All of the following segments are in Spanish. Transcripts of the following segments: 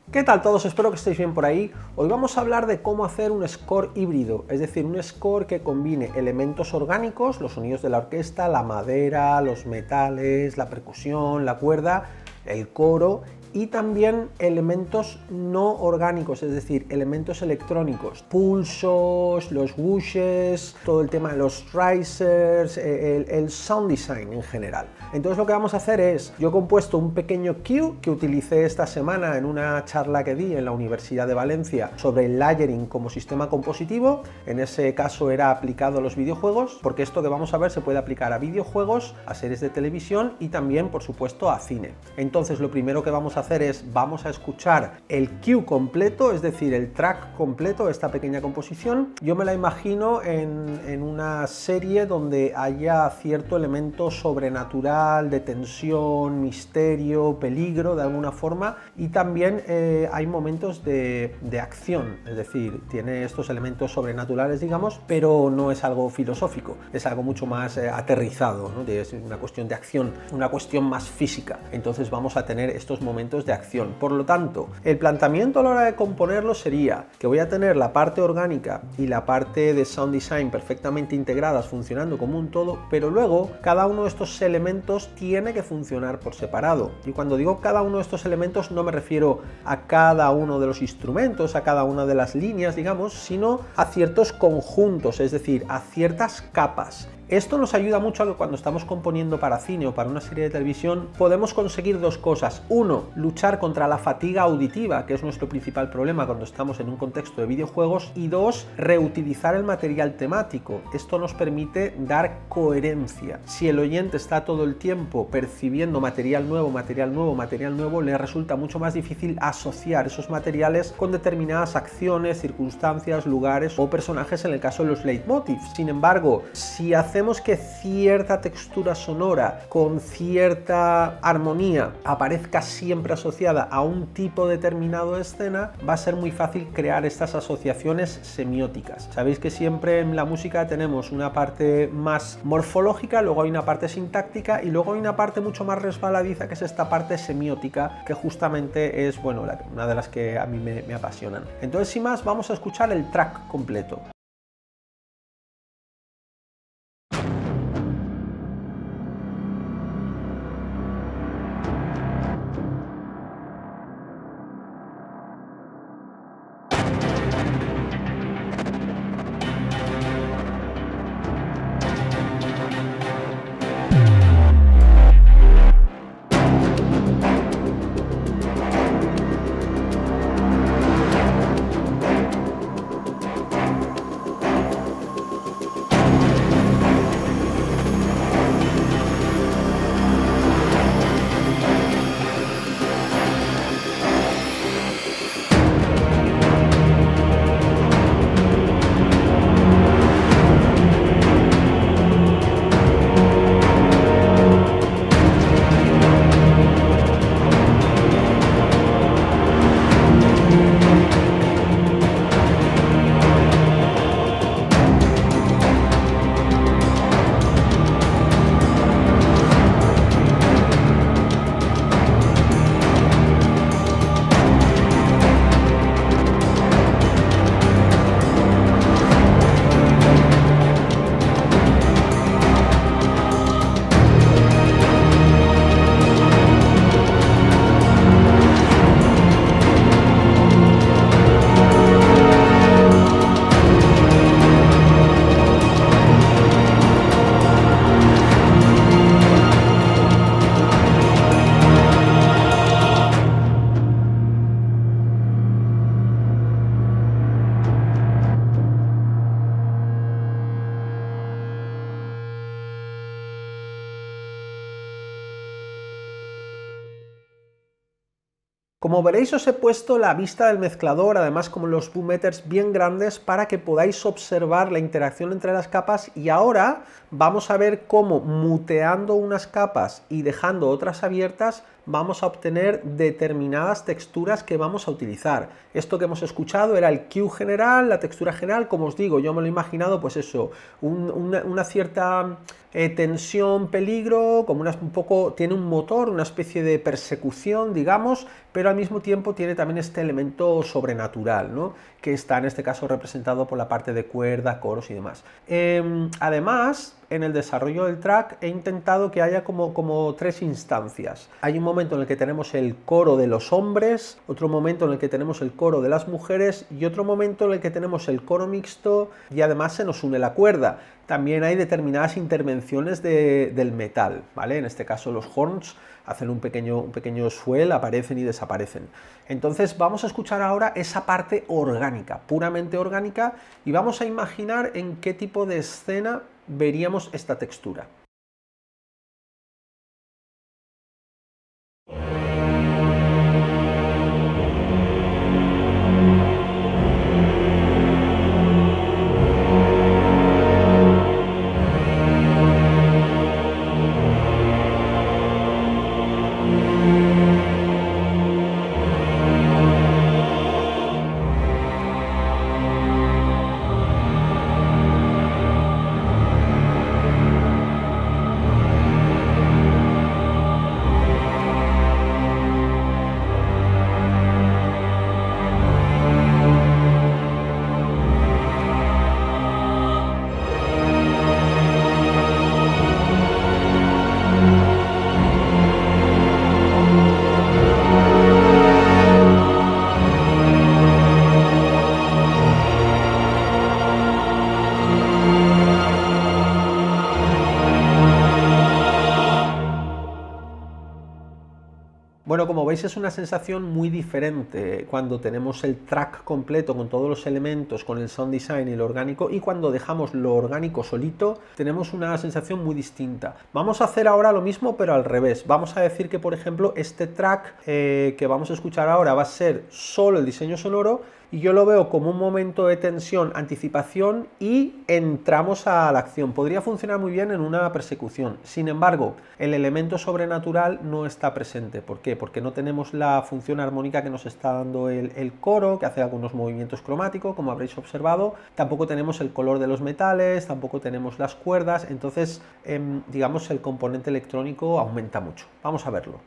¿Qué tal todos? Espero que estéis bien por ahí. Hoy vamos a hablar de cómo hacer un score híbrido, es decir, un score que combine elementos orgánicos, los sonidos de la orquesta, la madera, los metales, la percusión, la cuerda, el coro, y también elementos no orgánicos, es decir, elementos electrónicos, pulsos, los whooshes, todo el tema de los risers, el sound design en general. Entonces lo que vamos a hacer es, yo he compuesto un pequeño cue que utilicé esta semana en una charla que di en la Universidad de Valencia sobre el layering como sistema compositivo. En ese caso era aplicado a los videojuegos, porque esto que vamos a ver se puede aplicar a videojuegos, a series de televisión y también, por supuesto, a cine. Entonces lo primero que vamos a hacer es, vamos a escuchar el cue completo, es decir, el track completo de esta pequeña composición. Yo me la imagino en una serie donde haya cierto elemento sobrenatural, de tensión, misterio, peligro de alguna forma, y también hay momentos de acción, es decir, tiene estos elementos sobrenaturales, digamos, pero no es algo filosófico, es algo mucho más aterrizado, ¿no? Es una cuestión de acción, una cuestión más física. Entonces vamos a tener estos momentos de acción. Por lo tanto, el planteamiento a la hora de componerlo sería que voy a tener la parte orgánica y la parte de sound design perfectamente integradas, funcionando como un todo, pero luego cada uno de estos elementos tiene que funcionar por separado. Y cuando digo cada uno de estos elementos no me refiero a cada uno de los instrumentos, a cada una de las líneas, digamos, sino a ciertos conjuntos, es decir, a ciertas capas. Esto nos ayuda mucho a que cuando estamos componiendo para cine o para una serie de televisión podemos conseguir dos cosas. Uno, luchar contra la fatiga auditiva, que es nuestro principal problema cuando estamos en un contexto de videojuegos, y dos, reutilizar el material temático. Esto nos permite dar coherencia. Si el oyente está todo el tiempo percibiendo material nuevo, material nuevo, material nuevo, le resulta mucho más difícil asociar esos materiales con determinadas acciones, circunstancias, lugares o personajes en el caso de los leitmotivs. Sin embargo, si hacemos que cierta textura sonora con cierta armonía aparezca siempre asociada a un tipo determinado de escena, va a ser muy fácil crear estas asociaciones semióticas. Sabéis que siempre en la música tenemos una parte más morfológica, luego hay una parte sintáctica y luego hay una parte mucho más resbaladiza, que es esta parte semiótica, que justamente es, bueno, una de las que a mí me apasionan. Entonces, sin más, vamos a escuchar el track completo. Como veréis, os he puesto la vista del mezclador, además como los boom emitters bien grandes, para que podáis observar la interacción entre las capas, y ahora vamos a ver cómo, muteando unas capas y dejando otras abiertas, vamos a obtener determinadas texturas que vamos a utilizar. Esto que hemos escuchado era el cue general, la textura general, como os digo, yo me lo he imaginado, pues eso, una cierta tensión, peligro, como un poco, tiene un motor, una especie de persecución, digamos, pero al mismo tiempo tiene también este elemento sobrenatural, ¿no? Que está en este caso representado por la parte de cuerda, coros y demás. Además, en el desarrollo del track he intentado que haya como tres instancias. Hay un momento en el que tenemos el coro de los hombres, otro momento en el que tenemos el coro de las mujeres y otro momento en el que tenemos el coro mixto y además se nos une la cuerda. También hay determinadas intervenciones del metal, ¿vale? En este caso los horns hacen un pequeño swell, aparecen y desaparecen. Entonces vamos a escuchar ahora esa parte orgánica, puramente orgánica, y vamos a imaginar en qué tipo de escena veríamos esta textura. Bueno, como veis es una sensación muy diferente cuando tenemos el track completo con todos los elementos, con el sound design y lo orgánico, y cuando dejamos lo orgánico solito tenemos una sensación muy distinta. Vamos a hacer ahora lo mismo pero al revés. Vamos a decir que por ejemplo este track que vamos a escuchar ahora va a ser solo el diseño sonoro y yo lo veo como un momento de tensión, anticipación y entramos a la acción. Podría funcionar muy bien en una persecución. Sin embargo, el elemento sobrenatural no está presente. ¿Por qué? Porque no tenemos la función armónica que nos está dando el coro, que hace algunos movimientos cromáticos, como habréis observado. Tampoco tenemos el color de los metales, tampoco tenemos las cuerdas. Entonces, digamos, el componente electrónico aumenta mucho. Vamos a verlo.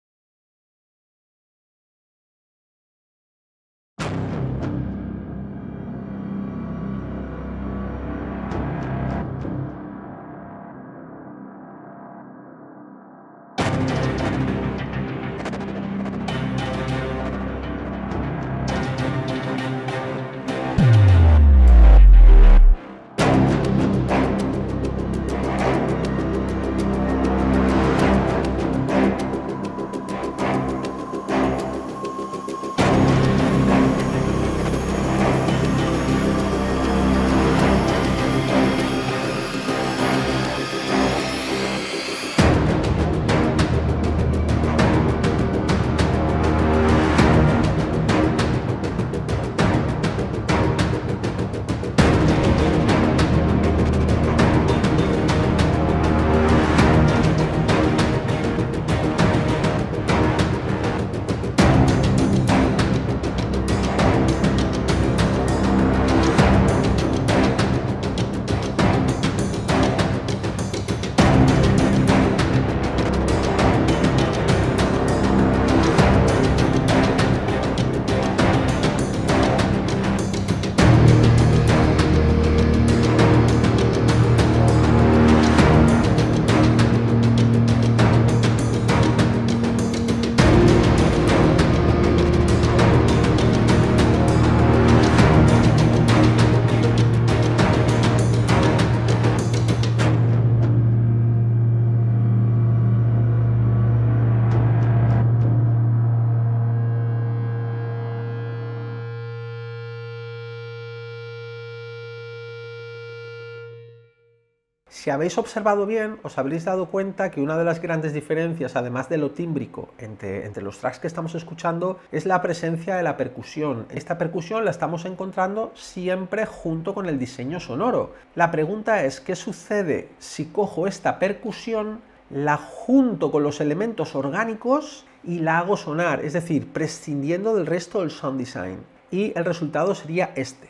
Si habéis observado bien, os habréis dado cuenta que una de las grandes diferencias, además de lo tímbrico, entre los tracks que estamos escuchando, es la presencia de la percusión. Esta percusión la estamos encontrando siempre junto con el diseño sonoro. La pregunta es, ¿qué sucede si cojo esta percusión, la junto con los elementos orgánicos y la hago sonar? Es decir, prescindiendo del resto del sound design. Y el resultado sería este.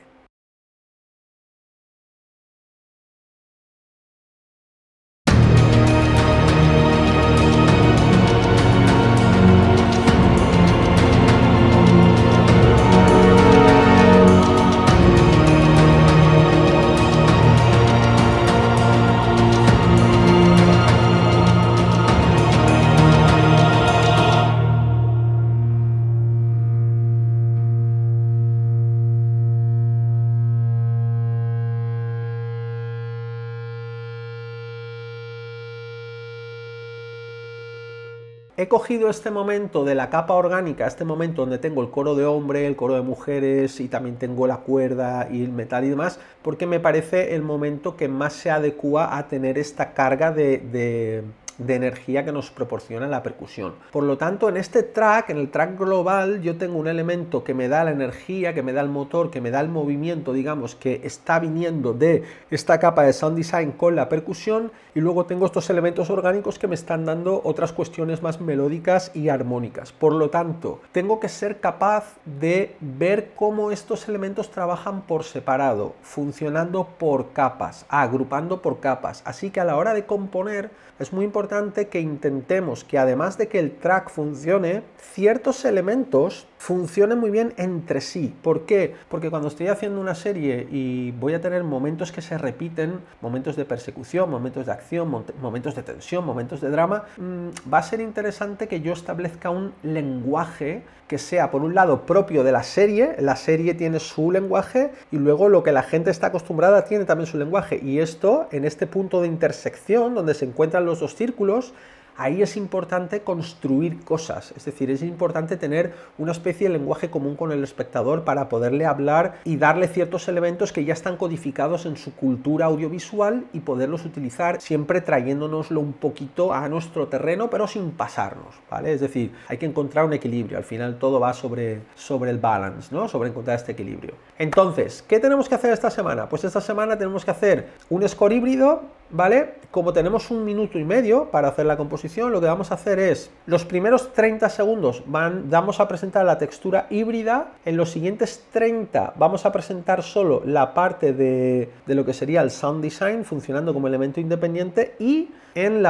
He cogido este momento de la capa orgánica, este momento donde tengo el coro de hombre, el coro de mujeres y también tengo la cuerda y el metal y demás, porque me parece el momento que más se adecua a tener esta carga de energía que nos proporciona la percusión. Por lo tanto, en este track, en el track global, yo tengo un elemento que me da la energía, que me da el motor, que me da el movimiento, digamos, que está viniendo de esta capa de sound design con la percusión, y luego tengo estos elementos orgánicos que me están dando otras cuestiones más melódicas y armónicas. Por lo tanto, tengo que ser capaz de ver cómo estos elementos trabajan por separado, funcionando por capas, agrupando por capas. Así que a la hora de componer, es muy importante que intentemos que, además de que el track funcione, ciertos elementos funcionen muy bien entre sí. ¿Por qué? Porque cuando estoy haciendo una serie y voy a tener momentos que se repiten, momentos de persecución, momentos de acción, momentos de tensión, momentos de drama, va a ser interesante que yo establezca un lenguaje que sea, por un lado, propio de la serie tiene su lenguaje, y luego lo que la gente está acostumbrada tiene también su lenguaje, y esto, en este punto de intersección, donde se encuentran los dos círculos, ahí es importante construir cosas, es decir, es importante tener una especie de lenguaje común con el espectador para poderle hablar y darle ciertos elementos que ya están codificados en su cultura audiovisual y poderlos utilizar, siempre trayéndonoslo un poquito a nuestro terreno, pero sin pasarnos, ¿vale? Es decir, hay que encontrar un equilibrio, al final todo va sobre el balance, ¿no? Sobre encontrar este equilibrio. Entonces, ¿qué tenemos que hacer esta semana? Pues esta semana tenemos que hacer un score híbrido, ¿vale? Como tenemos 1 minuto y medio para hacer la composición, lo que vamos a hacer es, los primeros 30 segundos vamos a presentar la textura híbrida, en los siguientes 30 vamos a presentar solo la parte de lo que sería el sound design funcionando como elemento independiente, y en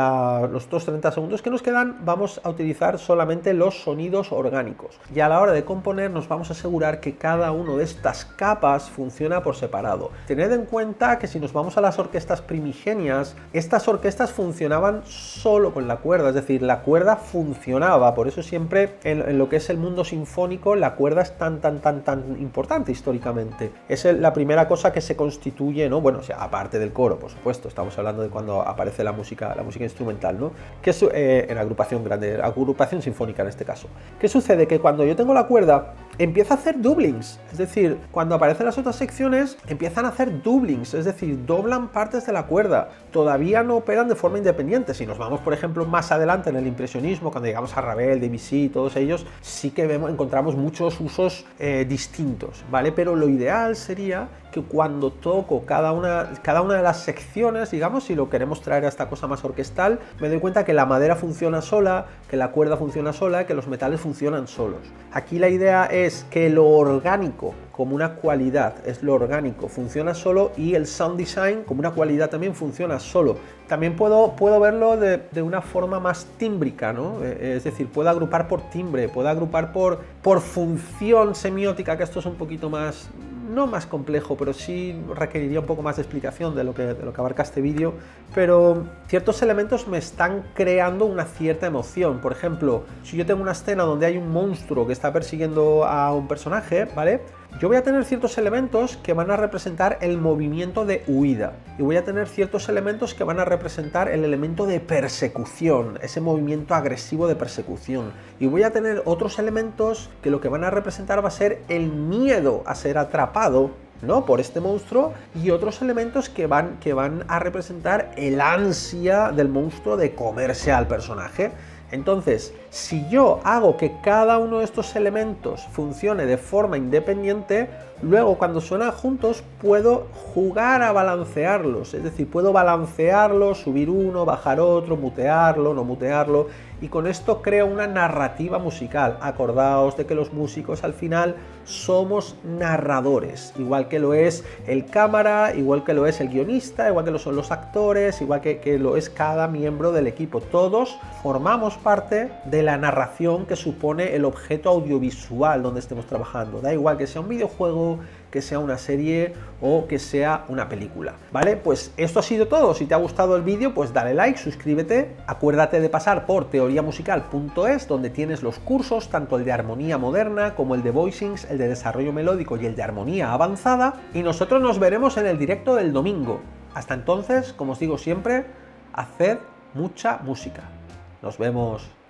los otros 30 segundos que nos quedan vamos a utilizar solamente los sonidos orgánicos. Y a la hora de componer nos vamos a asegurar que cada una de estas capas funciona por separado. Tened en cuenta que si nos vamos a las orquestas primigenias, estas orquestas funcionaban solo con la cuerda, es decir, la cuerda funcionaba, por eso siempre en lo que es el mundo sinfónico la cuerda es tan importante históricamente. Es la primera cosa que se constituye, ¿no? Bueno, o sea, aparte del coro, por supuesto, estamos hablando de cuando aparece la música instrumental, ¿no? Que es en agrupación grande, agrupación sinfónica en este caso. ¿Qué sucede? Que cuando yo tengo la cuerda, empieza a hacer doublings, es decir, cuando aparecen las otras secciones, empiezan a hacer doublings, es decir, doblan partes de la cuerda, todavía no operan de forma independiente. Si nos vamos, por ejemplo, más adelante en el impresionismo, cuando llegamos a Ravel, Debussy, todos ellos, sí que encontramos muchos usos distintos, ¿vale? Pero lo ideal sería que cuando toco cada una de las secciones, digamos, si lo queremos traer a esta cosa más orquestal, me doy cuenta que la madera funciona sola, que la cuerda funciona sola, que los metales funcionan solos. Aquí la idea es que lo orgánico, como una cualidad, es lo orgánico, funciona solo, y el sound design como una cualidad también funciona solo. También puedo verlo de una forma más tímbrica, ¿no? Es decir, puedo agrupar por timbre, puedo agrupar por función semiótica, que esto es un poquito más, no más complejo, pero sí requeriría un poco más de explicación de lo que abarca este vídeo, pero ciertos elementos me están creando una cierta emoción. Por ejemplo, si yo tengo una escena donde hay un monstruo que está persiguiendo a un personaje, ¿vale? Yo voy a tener ciertos elementos que van a representar el movimiento de huida, y voy a tener ciertos elementos que van a representar el elemento de persecución, ese movimiento agresivo de persecución, y voy a tener otros elementos que lo que van a representar va a ser el miedo a ser atrapado, ¿no?, por este monstruo, y otros elementos que van a representar el ansia del monstruo de comerse al personaje. Entonces, si yo hago que cada uno de estos elementos funcione de forma independiente, luego cuando suenan juntos puedo jugar a balancearlos, es decir, puedo balancearlos, subir uno, bajar otro, mutearlo, no mutearlo, y con esto creo una narrativa musical. Acordaos de que los músicos al final somos narradores, igual que lo es el cámara, igual que lo es el guionista, igual que lo son los actores, igual que lo es cada miembro del equipo. Todos formamos parte de la narración que supone el objeto audiovisual donde estemos trabajando. Da igual que sea un videojuego, que sea una serie o que sea una película, ¿vale? Pues esto ha sido todo. Si te ha gustado el vídeo, pues dale like, suscríbete, acuérdate de pasar por teoriamusical.es, donde tienes los cursos, tanto el de armonía moderna como el de voicings, el de desarrollo melódico y el de armonía avanzada, y nosotros nos veremos en el directo del domingo. Hasta entonces, como os digo siempre, haced mucha música. Nos vemos.